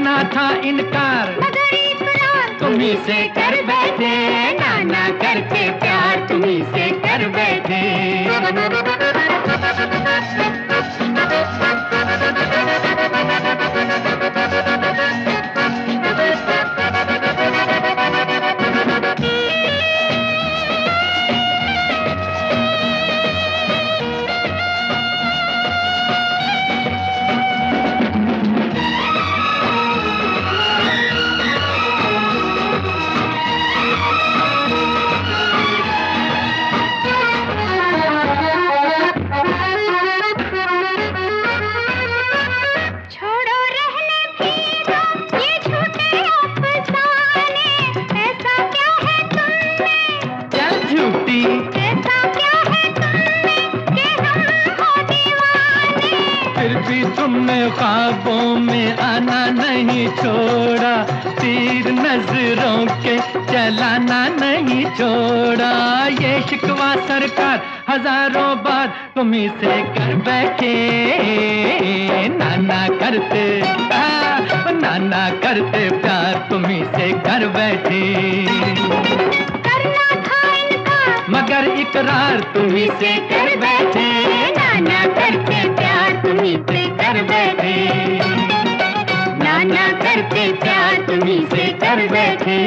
करना था इनकार मगर इकरार तुम्ही से कर बैठे, नाना करके प्यार तुम्ही से कर बैठे। ख्वाबों में आना नहीं छोड़ा, तीर नजरों के चलाना नहीं छोड़ा। ये शिकवा सरकार हजारों बार तुम्ही से कर बैठे, नाना करते नाना करते प्यार तुम्ही से कर बैठे। करना था इनकार मगर इकरार तुम्ही से कर बैठे, नाना करके प्यार तुम्ही से कर बैठे, नाना करके प्यार तुम्ही से कर बैठे।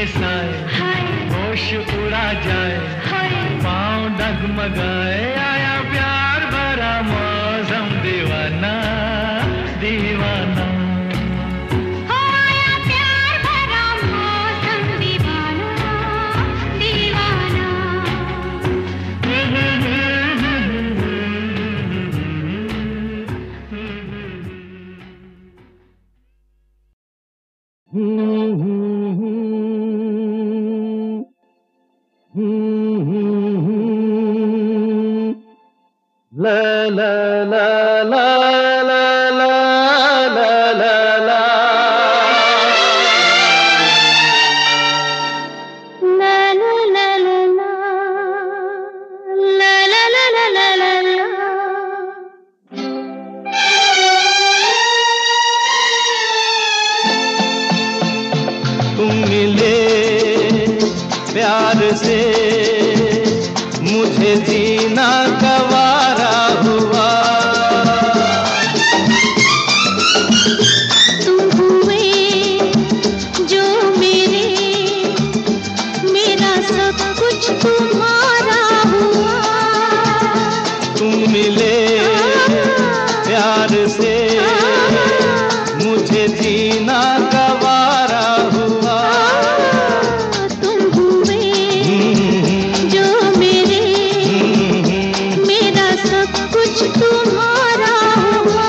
ये साए होश उड़ा जाए, पाँव डगमगाए, आया प्यार भरा मौसम, दीवाना दीवाना। La la la la la la la la la तुम मिले प्यार से मुझे जीना गवारा हुआ, तुम हुए जो मेरे, मेरा सब कुछ तुम्हारा हुआ। तुम मिले प्यार से मुझे जीना गवारा हुआ, तुम हुए जो मेरे, मेरा सब कुछ तुम्हारा हुआ।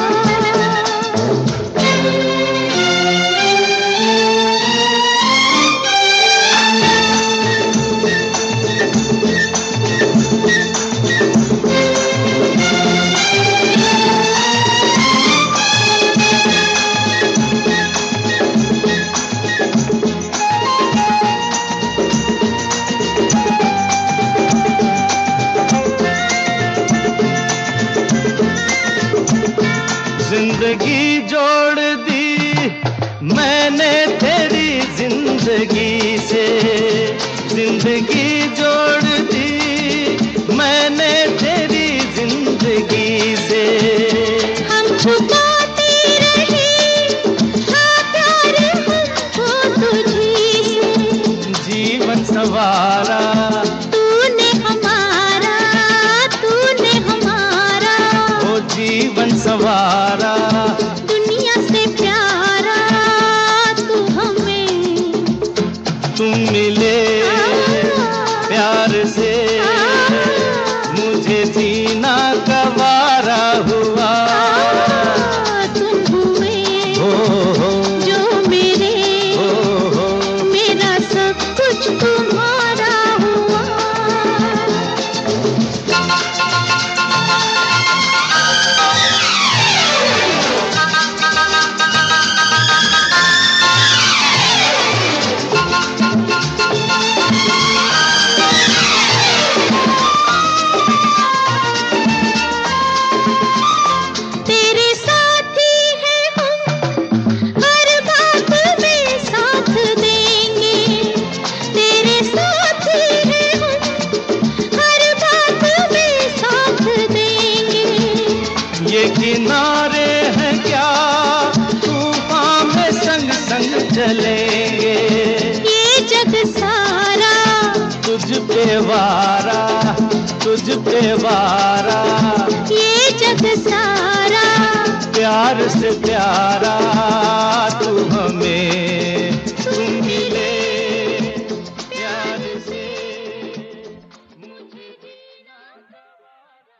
जिंदगी जोड़ दी मैंने तेरी जिंदगी से, जिंदगी जोड़ दी मैंने तेरी जिंदगी से। हम छुपाते रहे हाँ प्यार हमको तुझी से, जीवन सवारा तूने हमारा, तूने हमारा, ओ जीवन सवारा, दुनिया से प्यारा तू हमें। तुम मिले प्यार से मुझे जीना गवारा हुआ, तुम हुए जो मेरे, मेरा सब कुछ तुम्हारा हुआ। तेरे साथी हैं हम, हर बात में साथ देंगे। तेरे साथी हैं हम, हर बात में साथ देंगे। ये किनारे हैं क्या तूफान में संग संग चलेंगे, ये जग सारा तुझ पे वारा, तुझ पे वारा, ये जग सारा प्यार से प्यारा तू हमें। तुम मिले प्यार से मुझे जीना गवारा।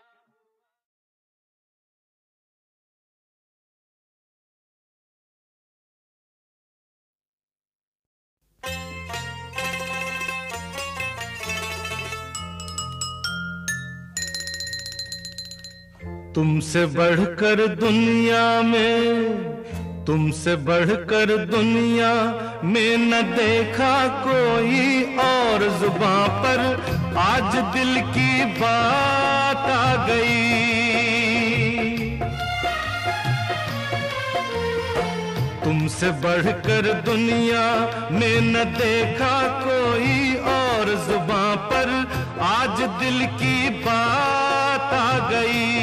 तुमसे बढ़कर दुनिया में, तुमसे बढ़कर दुनिया में न देखा कोई और, जुबां पर आज दिल की बात आ गई। तुमसे बढ़कर दुनिया में न देखा कोई और, जुबां पर आज दिल की बात आ गई।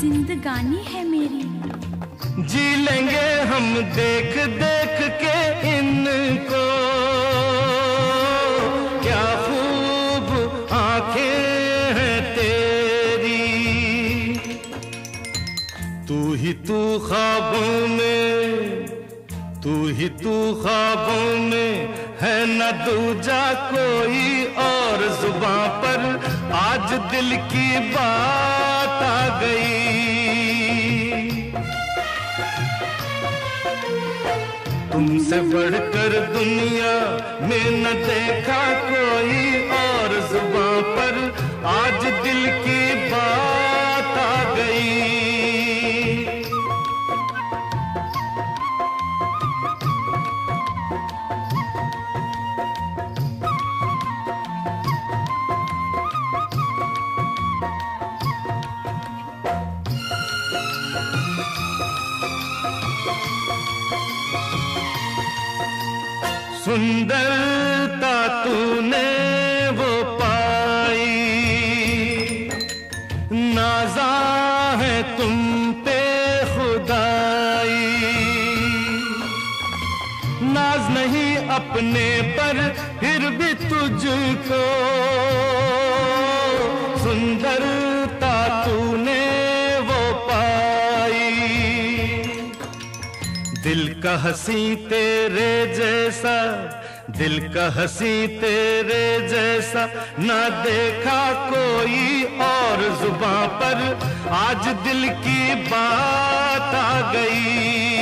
जिंदगानी है मेरी। जी लेंगे हम देख देख के इनको, क्या खूब आंखें हैं तेरी। तू ही तू ख्वाबों में, तू ही तू ख्वाबों में है न दूजा कोई और। जुबां पर आज दिल की बात आ गई। तुमसे बढ़कर दुनिया में न देखा कोई और। जुबां पर आज दिल की बात आ गई। सुंदरता तूने वो पाई, नाज़ा है तुम पे खुदाई। नाज नहीं अपने पर फिर भी तुझको, सुंदरता तूने वो पाई। दिल का हंसी तेरे जैसा, दिल का हंसी तेरे जैसा ना देखा कोई और। जुबां पर आज दिल की बात आ गई।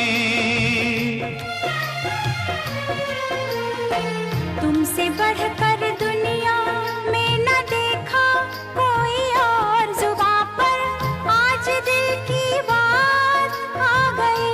तुमसे बढ़कर दुनिया में न देखा कोई और। जुबां पर आज दिल की बात आ गई।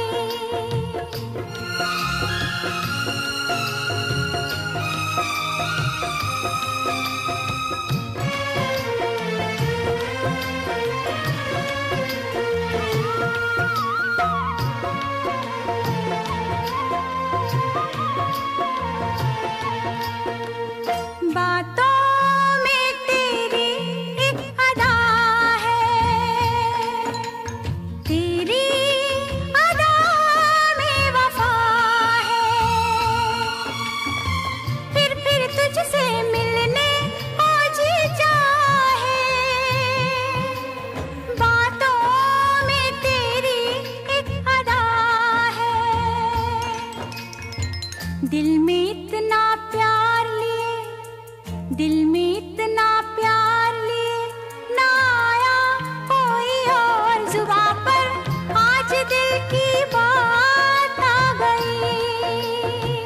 दिल में इतना प्यार लिए, दिल में इतना प्यार लिए ना आया कोई और। जुबां पर आज दिल की बात आ गई।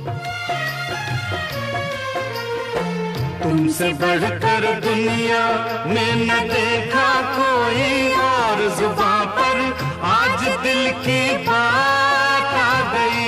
तुमसे बढ़कर दुनिया में न देखा कोई और। जुबां पर आज दिल की बात आ गई।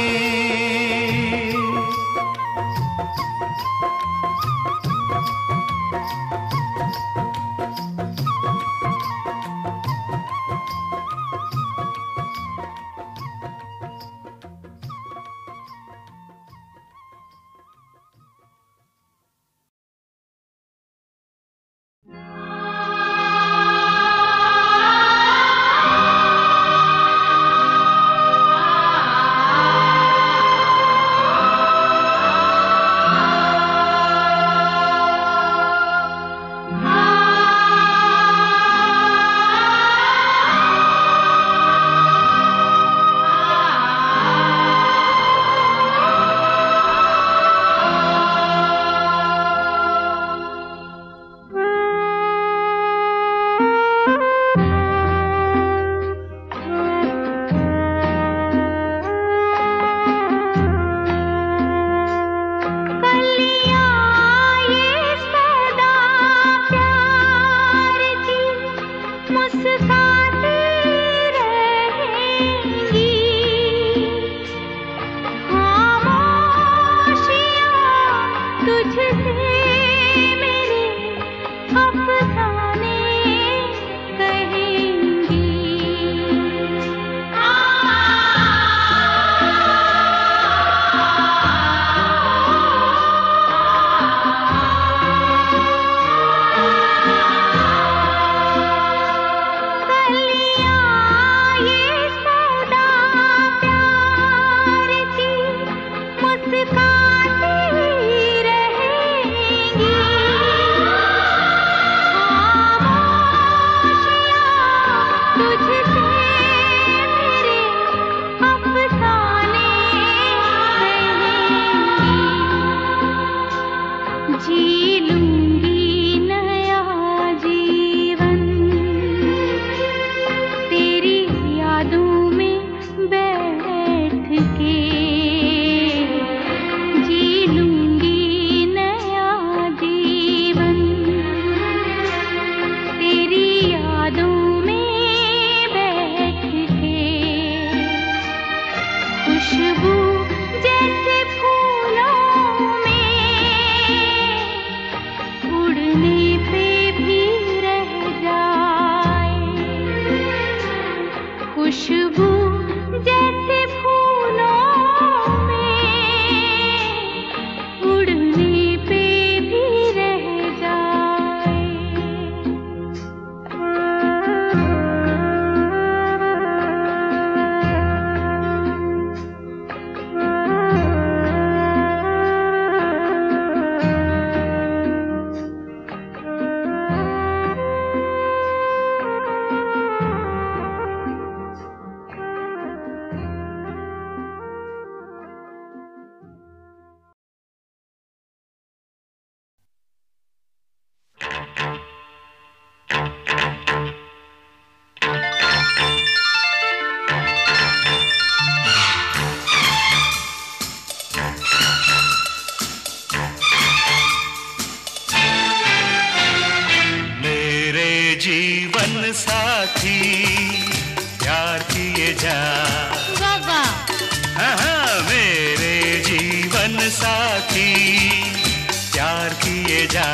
साथी प्यार किए जा। बाबा हाँ, मेरे जीवन साथी प्यार किए जा।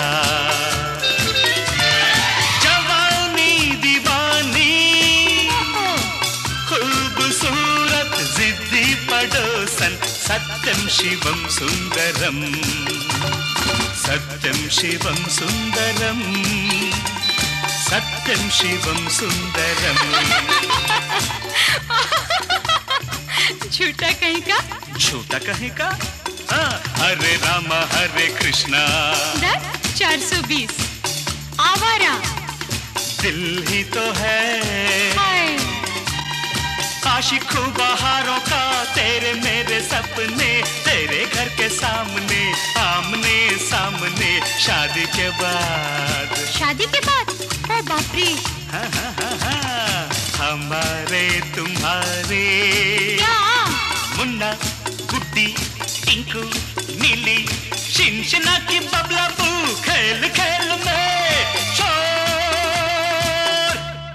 जवानी दीवानी खूबसूरत जिद्दी पड़ोसन सत्यम शिवम सुंदरम सत्यम शिवम सुंदरम सत्यम शिवम सुंदरम। झूठा कहीं का? झूठा कहीं का? हाँ, हरे रामा हरे कृष्णा 420 आवारा दिल ही तो है हाय। आशिक बहारों का तेरे मेरे सपने तेरे घर के सामने आमने सामने शादी के बाद। शादी के बाद? ओ बाप रे। हाँ, हाँ, हाँ, हाँ, हमारे तुम्हारे क्या? मुन्ना गुड्डी टिंकू नीली शिनशिना की बबला बू खेल खेल में शोर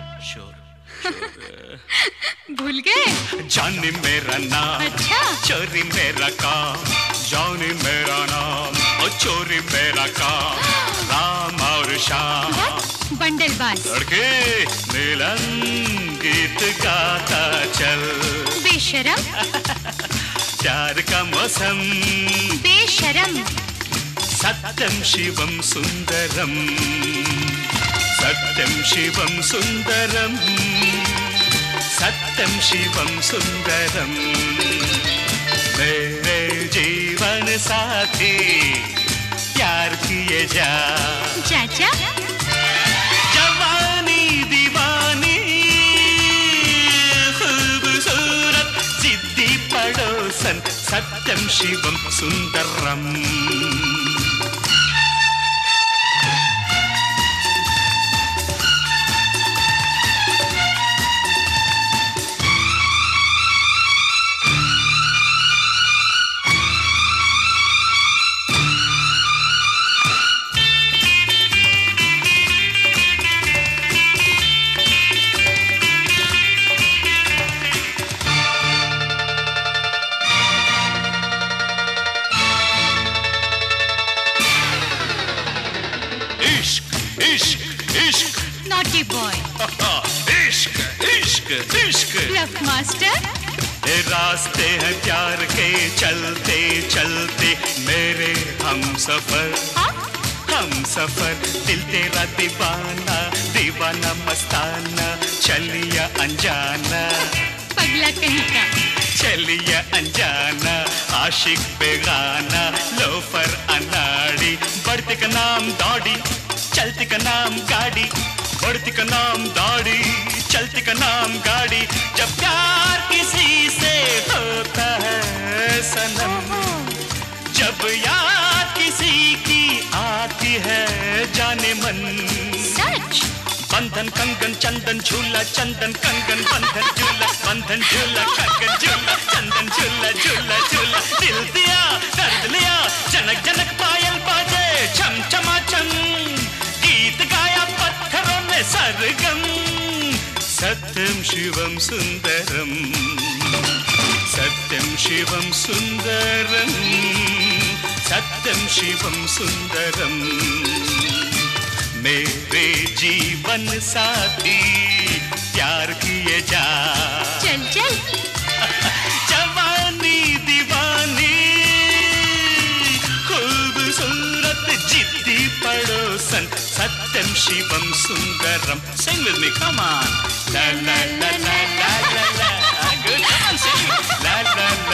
शोर। भूल गए? जानी मेरा नाम अच्छा। चोरी मेरा काम जानी मेरा नाम और चोरी मेरा काम राम और श्याम। बंडलबाज लड़के मिलन गीत गाता चल बेशरम प्यार का मौसम बेशरम सत्यम शिवम सुंदरम सत्यम शिवम सुंदरम सत्यम शिवम सुंदरम। मेरे जीवन साथी प्यार किए जा। चाचा जवानी दीवानी खूबसूरत जिद्दी पड़ोसन सत्यम शिवम सुंदरम। इश्क इश्क इश्क नॉटी बॉय इश्क इश्क इश्क ब्लफ मास्टर ये रास्ते हैं प्यार के चलते चलते मेरे हम सफर दिल तेरा दीवाना दीवाना मस्ताना चलिया अनजाना पगला कहीं का चलिया अनजाना आशिक बेगाना लोफर अनाड़ी बढ़ती का नाम दौड़ी चलती का नाम गाड़ी बढ़ती का नाम दौड़ी चलती का नाम गाड़ी जब प्यार किसी से होता है सनम जब याद किसी की आती है जाने मन सच बंधन कंगन चंदन झूला चंदन कंगन बंधन झूला कंगन झूला चंदन झूला झूला झूला दिल दिया दर्द लिया जनक जनक पायल बाजे छम छमा छम गीत गाया पत्थरों में सरगम सत्यम शिवम सुंदरम सत्यम शिवम सुंदरम सत्यम शिवम सुंदरम। मेरे जीवन साथी प्यार किए जा। चल चल जवानी दीवानी खूबसूरत जिद्दी पड़ोसन सत्यम Shivam Sundaram. Sing with me, come on. La la la la la la la. Good, come on, sing. La la